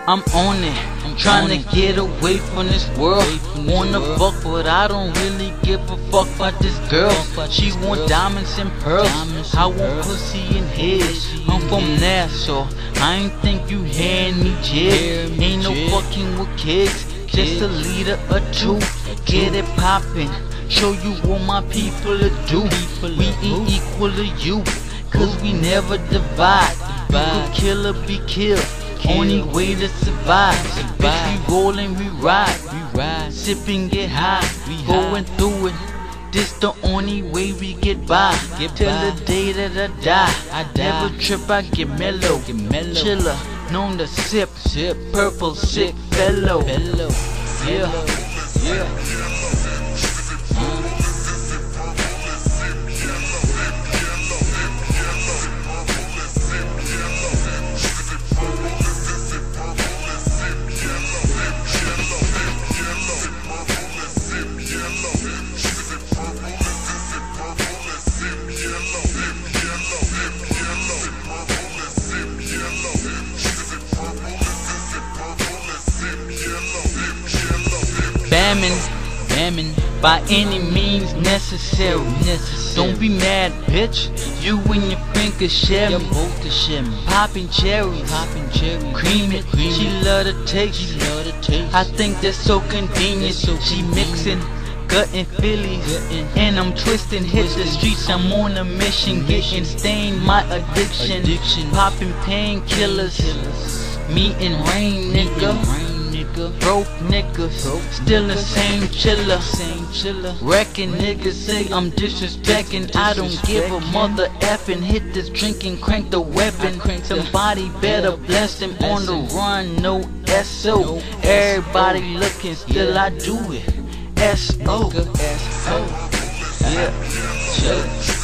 I'm on it, I'm trying to get away from this world. Wanna fuck, but I don't really give a fuck about this girl. She want diamonds and pearls, I want pussy and head. I'm from Nassau, I ain't think you hand me jig. Ain't no fucking with kids, just a leader or two. Get it poppin', show you what my people do. We ain't equal to you, cause we never divide. You could kill or be killed, only way to survive. Bitch, we rollin', we ride, sippin', get high, going through it. This the only way we get by, till the day that I die. Never trip, I get mellow, chiller, known to sip, purple sick fellow. Yeah. Bamming by any means necessary. Don't be mad, bitch. You and your fingers share me. Popping cherries, cream it. She love the taste. I think that's so convenient. She mixing, gutting Phillies, and I'm twisting. Hit the streets, I'm on a mission, getting stained. My addiction, popping painkillers. Me and Rain, nigga. Broke niggas, still the same chiller. Wrecking niggas say I'm disrespecting. I don't give a mother effing. Hit this drinking, crank the weapon. Somebody better bless him on the run, no SO. Everybody looking, still I do it. SO. Yeah.